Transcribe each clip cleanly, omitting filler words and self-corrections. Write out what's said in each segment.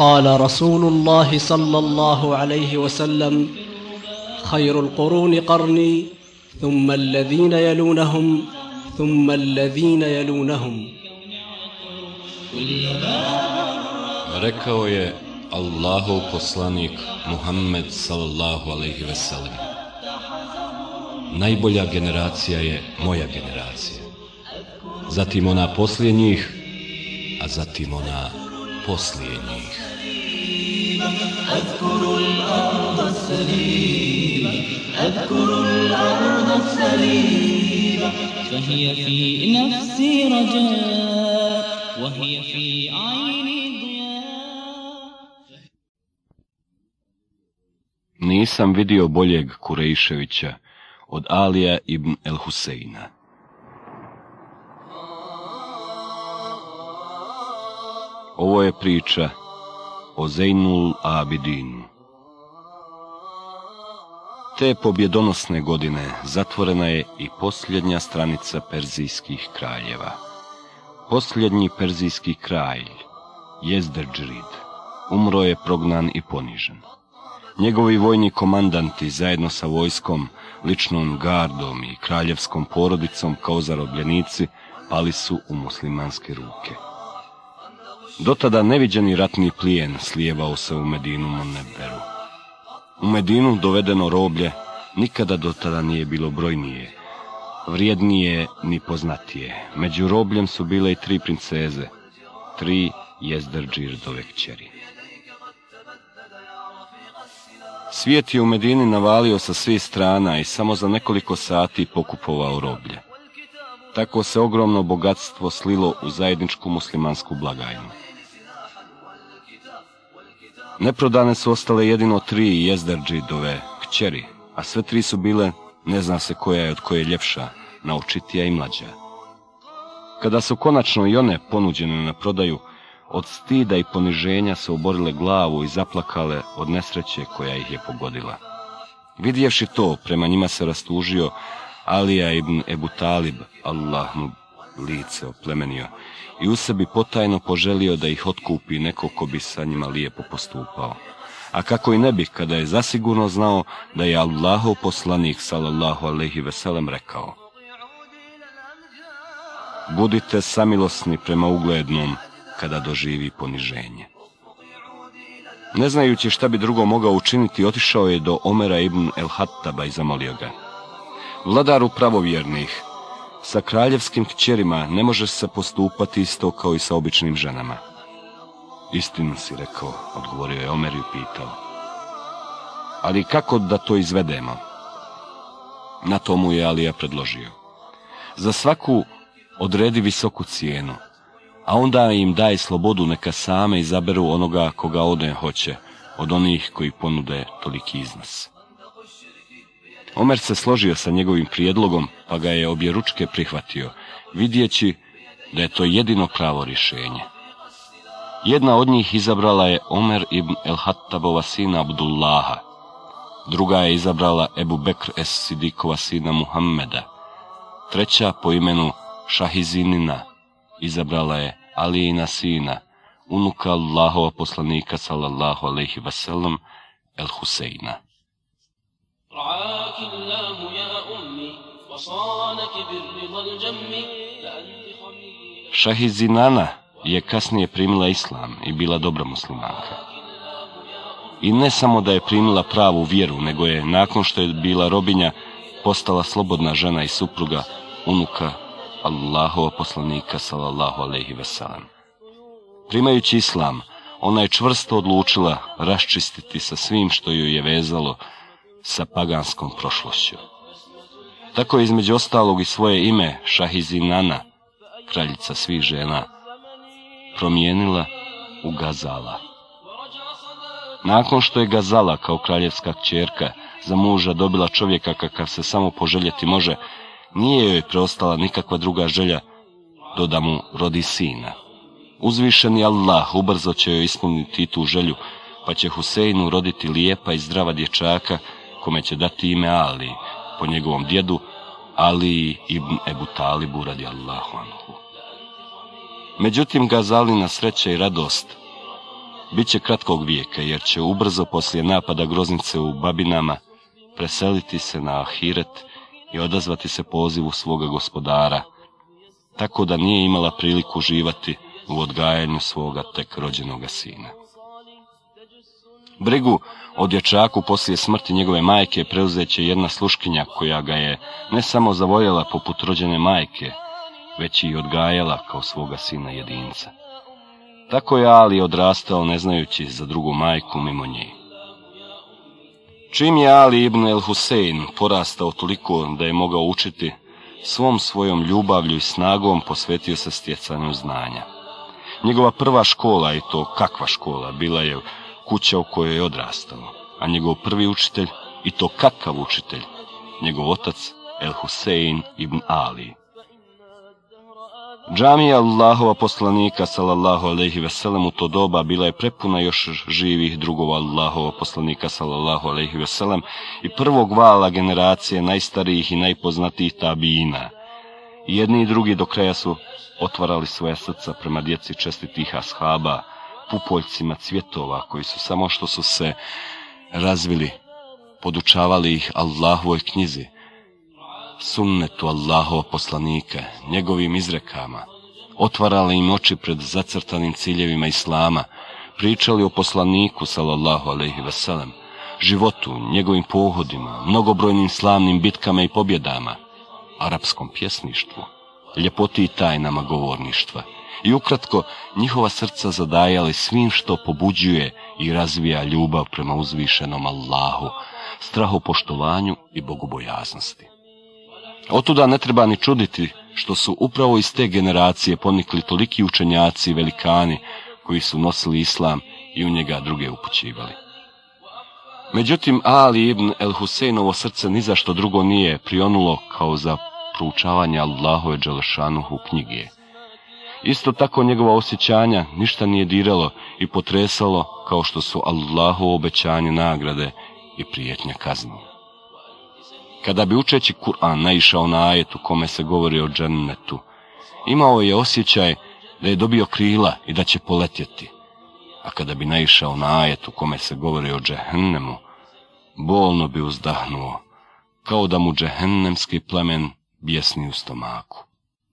قال رسول الله صلى الله عليه وسلم خير القرون قرني ثم الذين يلونهم ثم الذين يلونهم. Rekao je Allahov poslanik Muhammed sallallahu alejhi ve sellem: najbolja generacija je moja generacija, zatim ona poslije njih, a zatim ona poslije njih. فهي في نفسي رجاء وهي في عيني ضياء. Nisam vidio boljeg Kurejševića od Alija ibn el Huseina. Ovo je priča o Zejnul Abidinu. Te pobjedonosne godine zatvorena je i posljednja stranica perzijskih kraljeva. Posljednji perzijski kralj, Jezderdžrid, umro je prognan i ponižen. Njegovi vojni komandanti zajedno sa vojskom, ličnom gardom i kraljevskom porodicom kao zarobljenici pali su u muslimanske ruke. Dotada neviđeni ratni plijen slijevao se u Medinu Munevveru. U Medinu dovedeno roblje nikada dotada nije bilo brojnije, vrijednije ni poznatije. Među robljem su bile i 3 princeze, 3 Jezderdžirdove kćeri. Svijet je u Medini navalio sa svih strana i samo za nekoliko sati pokupovao roblje. Tako se ogromno bogatstvo slilo u zajedničku muslimansku blagajnu. Neprodane su ostale jedino 3 Jezderdžidove kćeri, a sve 3 su bile, ne zna se koja je od koje ljepša, naočitija i mlađa. Kada su konačno i one ponuđene na prodaju, od stida i poniženja su oborile glavu i zaplakale od nesreće koja ih je pogodila. Vidjevši to, prema njima se rastužio Alija ibn Ebu Talib, Allah mu lice oplemenio, i u sebi potajno poželio da ih otkupi neko ko bi sa njima lijepo postupao. A kako i ne bi, kada je zasigurno znao da je Allahov poslanik sallallahu alejhi ve sellem rekao: budite samilosni prema uglednom kada doživi poniženje. Ne znajući šta bi drugo mogao učiniti, otišao je do Omera ibn el-Hattaba i zamolio ga: vladaru pravovjernih, sa kraljevskim kćerima ne može se postupati isto kao i sa običnim ženama. Istinu si rekao, odgovorio je Omer i upitao: ali kako da to izvedemo? Na to mu je Alija predložio: za svaku odredi visoku cijenu, a onda im daj slobodu, neka same izaberu onoga koga one hoće, od onih koji ponude toliki iznos. Omer se složio sa njegovim prijedlogom, pa ga je objeručke prihvatio, vidjeći da je to jedino pravo rješenje. Jedna od njih izabrala je Omer ibn el-Hattabova sina Abdullaha, druga je izabrala Ebu Bekr es-Sidikova sina Muhammeda, treća po imenu Šahizinina izabrala je Alijina sina, unuka Allahova poslanika sallallahu alejhi ve sellem, el Huseina. Šahizinana je kasnije primila islam i bila dobra muslimanka. I ne samo da je primila pravu vjeru, nego je, nakon što je bila robinja, postala slobodna žena i supruga unuka Allahova poslanika sallallahu alejhi ve sellem. Primajući islam, ona je čvrsto odlučila raščistiti sa svim što joj je vezalo sa paganskom prošlošću. Tako je između ostalog i svoje ime Šahizinana, kraljica svih žena, promijenila u Gazala. Nakon što je Gazala kao kraljevska kćerka za muža dobila čovjeka kakav se samo poželjeti može, nije joj preostala nikakva druga želja do da mu rodi sina. Uzvišeni Allah ubrzo će joj ispuniti tu želju, pa će Huseinu roditi lijepa i zdrava dječaka, kome će dati ime Ali, po njegovom djedu, Ali ibn Ebu Talibu radijallahu anhu. Međutim, Gazalina sreća i radost Biće kratkog vijeka, jer će ubrzo poslije napada groznice u Babinama preseliti se na ahiret i odazvati se pozivu svoga gospodara, tako da nije imala priliku uživati u odgajanju svoga tek rođenoga sina. Brigu o dječaku poslije smrti njegove majke preuzet će jedna sluškinja koja ga je ne samo zavoljela poput rođene majke, već i odgajala kao svoga sina jedinca. Tako je Ali odrastao ne znajući za drugu majku mimo nje. Čim je Ali ibn el-Husein porastao toliko da je mogao učiti, svom svojom ljubavlju i snagom posvetio se stjecanju znanja. Njegova prva škola, i to kakva škola, bila je kuća u kojoj je odrastao, a njegov prvi učitelj, i to kakav učitelj, njegov otac el-Husein ibn Ali. Džamija Allahova poslanika sallallahu alejhi ve sellem u to doba bila je prepuna još živih drugova Allahova poslanika sallallahu alejhi ve sellem i prvog vala generacije najstarijih i najpoznatijih tabijina. I jedni i drugi do kraja su otvarali svoja srca prema djeci čestitih ashaba, pupoljcima cvjetova koji su samo što su se razvili, podučavali ih Allahovoj knjizi, sunnetu Allahova poslanika, njegovim izrekama, otvarali im oči pred zacrtanim ciljevima Islama, pričali o poslaniku sallallahu alejhi ve sellem, životu, njegovim pohodima, mnogobrojnim slavnim bitkama i pobjedama, arapskom pjesništvu, ljepoti i tajnama govorništva. I ukratko, njihova srca zadajali svim što pobuđuje i razvija ljubav prema uzvišenom Allahu, strahopoštovanju i bogobojaznosti. Otuda ne treba ni čuditi što su upravo iz te generacije ponikli toliki učenjaci i velikani koji su nosili islam i u njega druge upućivali. Međutim, Ali ibn el-Huseinovo srce nizašto drugo nije prionulo kao za proučavanje Allahove dželešanuhu knjige. Isto tako njegova osjećanja ništa nije diralo i potresalo kao što su Allahovo obećanje nagrade i prijetnja kazni. Kada bi učeći Kur'an naišao na ajet u kome se govori o džennetu, imao je osjećaj da je dobio krila i da će poletjeti, a kada bi naišao na ajet u kome se govori o džehennemu, bolno bi uzdahnuo, kao da mu džehennemski plamen bjesni u stomaku.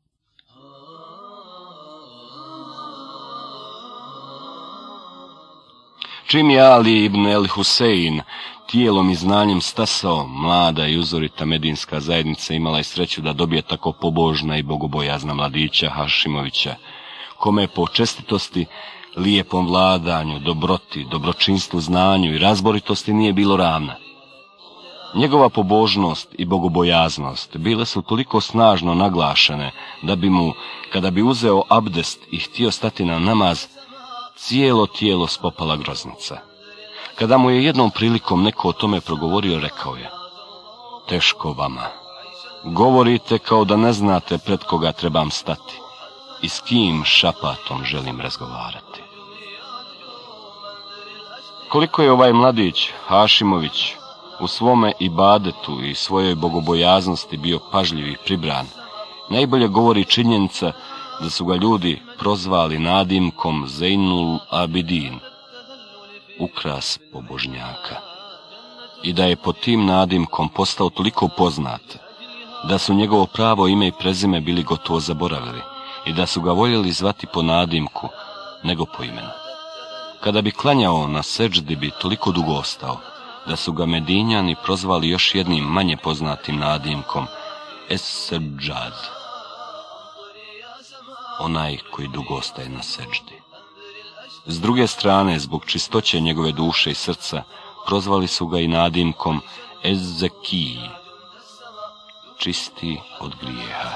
Čim je Ali ibn el-Husein tijelom i znanjem stasao, mlada i uzorita medinska zajednica imala je sreću da dobije tako pobožna i bogobojazna mladića Hašimovića, kome po čestitosti, lijepom vladanju, dobroti, dobročinstvu, znanju i razboritosti nije bilo ravna. Njegova pobožnost i bogobojaznost bile su toliko snažno naglašene da bi mu, kada bi uzeo abdest i htio stati na namaz, cijelo tijelo spopala groznica. Kada mu je jednom prilikom neko o tome progovorio, rekao je: teško vama, govorite kao da ne znate pred koga trebam stati i s kim šapatom želim razgovarati. Koliko je ovaj mladić, Hašimović, u svome ibadetu i svojoj bogobojaznosti bio pažljiv i pribran, najbolje govori činjenica da su ga ljudi prozvali nadimkom Zejnul Abidin, ukras pobožnjaka, i da je pod tim nadimkom postao toliko poznat da su njegovo pravo ime i prezime bili gotovo zaboravili i da su ga voljeli zvati po nadimku nego po imenu. Kada bi klanjao na seđdi bi toliko dugo ostao da su ga Medinjani prozvali još jednim manje poznatim nadimkom Es-Seđad, onaj koji dugo ostaje na seđdi. S druge strane, zbog čistoće njegove duše i srca, prozvali su ga i nadimkom Ez-Zekiji, čisti od grijeha.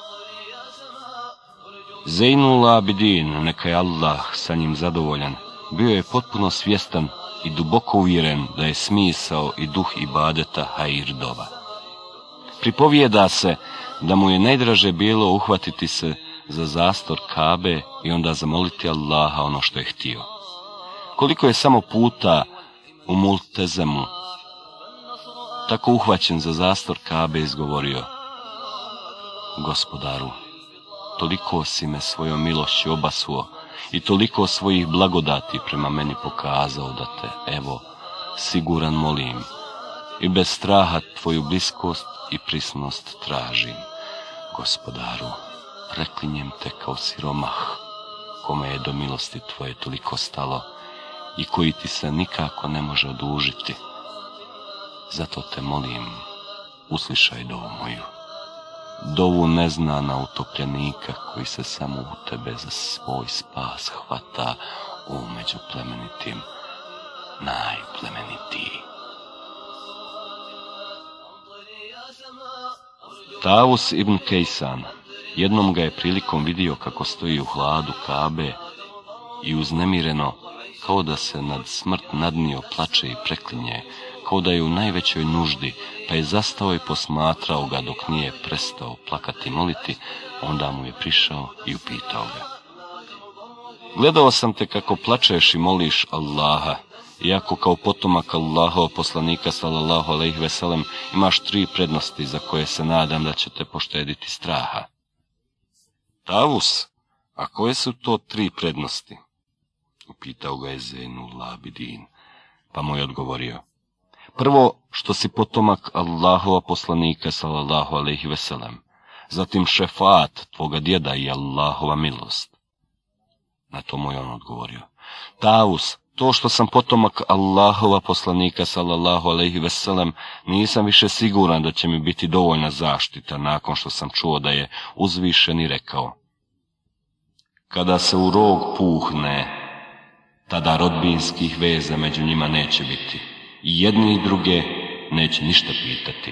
Zejnul Abidin, neka je Allah sa njim zadovoljan, bio je potpuno svjestan i duboko uvjeren da je smisao i duh ibadeta hajir dova. Pripovijeda se da mu je najdraže bilo uhvatiti se za zastor Kabe i onda zamoliti Allaha ono što je htio. Koliko je samo puta u Multezemu tako uhvaćen za zastor Kabe izgovorio: Gospodaru, toliko si me svojom milošću obasuo i toliko svojih blagodati prema meni pokazao da te, evo, siguran molim i bez straha tvoju bliskost i prisnost tražim. Gospodaru, preklinjem te kao siromah, kome je do milosti tvoje toliko stalo i koji ti se nikako ne može odužiti. Zato te molim, uslišaj dovu moju, dovu neznana utopljenika koji se samo u tebe za svoj spas hvata, u među plemenitim, najplemenitiji. Tavus ibn Kejsan jednom ga je prilikom vidio kako stoji u hladu Kabe i uznemireno, kao da se nad smrt nadnio, plače i preklinje, kao da je u najvećoj nuždi, pa je zastao i posmatrao ga dok nije prestao plakati i moliti, onda mu je prišao i upitao ga. Gledao sam te kako plačeš i moliš Allaha, iako kao potomak Allahova poslanika sallallahu alejhi ve sellem imaš 3 prednosti za koje se nadam da će te poštediti straha. Tavus, a koje su to 3 prednosti? Upitao ga je Zejnul Abidin, pa mu je odgovorio. Prvo, što si potomak Allahova poslanika sallallahu alejhi ve sellem, zatim šefat tvoga djeda i Allahova milost. Na to mu je on odgovorio. Tavus, to što sam potomak Allahova poslanika sallallahu alejhi ve sellem, nisam više siguran da će mi biti dovoljna zaštita nakon što sam čuo da je uzvišeni rekao. Kada se u rog puhne, tada rodbinskih veza među njima neće biti. I jedni i druge neće ništa pitati.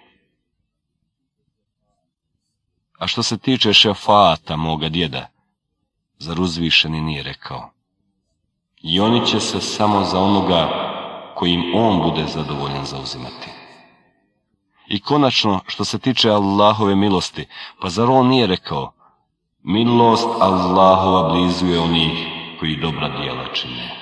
A što se tiče šefata moga djeda, zar uzvišeni nije rekao? I oni će se samo za onoga kojim on bude zadovoljan zauzimati. I konačno, što se tiče Allahove milosti, pa zar on nije rekao? Milost Allahova blizu je onih koji dobra djela čine.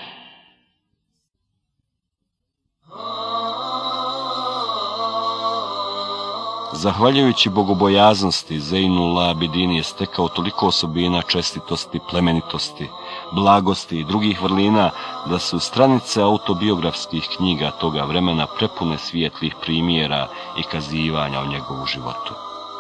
Zahvaljujući bogobojaznosti, Zejnul Abidin je stekao toliko osobina čestitosti, plemenitosti, blagosti i drugih vrlina, da su stranice autobiografskih knjiga toga vremena prepune svijetlih primjera i kazivanja o njegovu životu.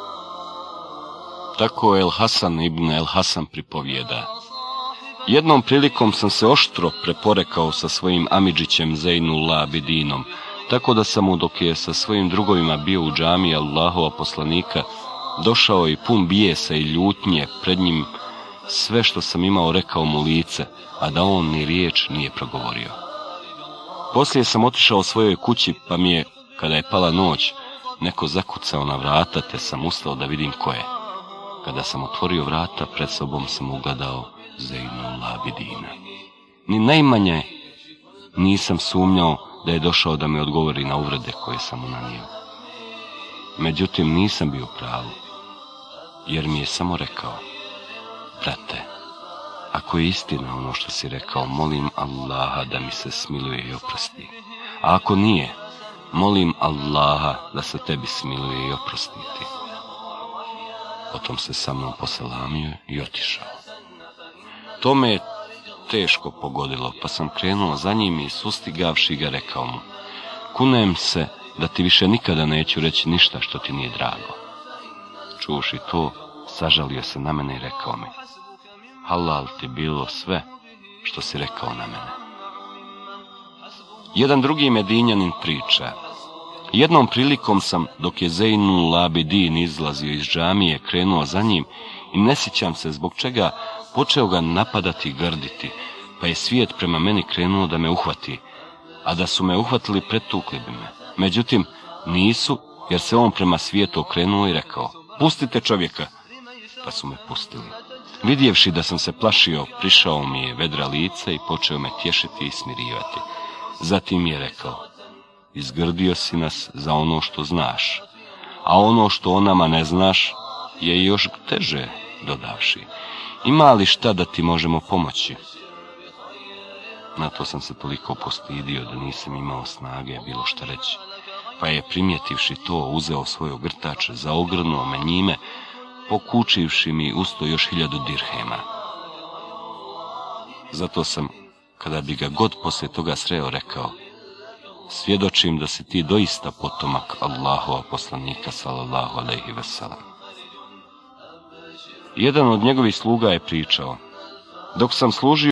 Tako El Hasan ibn El Hasan pripovijeda. Jednom prilikom sam se oštro preporekao sa svojim amidžićem Zejnul Abidinom, tako da sam mu, dok je sa svojim drugovima bio u džamiji Allahova poslanika, došao i pun bijesa i ljutnje pred njim, sve što sam imao rekao mu lice, a da on ni riječ nije progovorio. Poslije sam otišao svojoj kući, pa mi je, kada je pala noć, neko zakucao na vrata, te sam ustao da vidim ko je. Kada sam otvorio vrata, pred sobom sam ugledao Zejnul Abidina. Ni najmanje nisam sumnjao da je došao da mi odgovori na uvrede koje sam mu nanio. Međutim, nisam bio pravo, jer mi je samo rekao: brate, ako je istina ono što si rekao, molim Allaha da mi se smiluje i oprosti. A ako nije, molim Allaha da se tebi smiluje i oprostiti. Potom se sa mnom poselamio i otišao. To me je teško pogodilo, pa sam krenuo za njim i sustigavši ga rekao mu: kunem se da ti više nikada neću reći ništa što ti nije drago. Čuvši to, sažalio se na mene i rekao mi: halal ti bilo sve što si rekao na mene. Jedan drugi Medinjanin priča: jednom prilikom sam, dok je Zejnul Abidin izlazio iz džamije, krenuo za njim i ne sjećam se zbog čega počeo ga napadati i grditi, pa je svijet prema meni krenuo da me uhvati, a da su me uhvatili pretukli bi me. Međutim, nisu, jer se on prema svijetu okrenuo i rekao: pustite čovjeka, pa su me pustili. Vidjevši da sam se plašio, prišao mi je vedra lice i počeo me tješiti i smirivati. Zatim je rekao: izgrdio si nas za ono što znaš, a ono što o nama ne znaš je još teže, dodavši: ima li šta da ti možemo pomoći? Na to sam se toliko postidio da nisam imao snage bilo šta reći, pa je primjetivši to uzeo svoj ogrtač, zaogrnuo me njime, pokučivši mi usto još 1000 dirhema. Zato sam, kada bi ga god poslije toga sreo, rekao: svjedočim da si ti doista potomak Allahova poslanika sallallahu alejhi ve sellem. Jedan od njegovih sluga je pričao: dok sam služio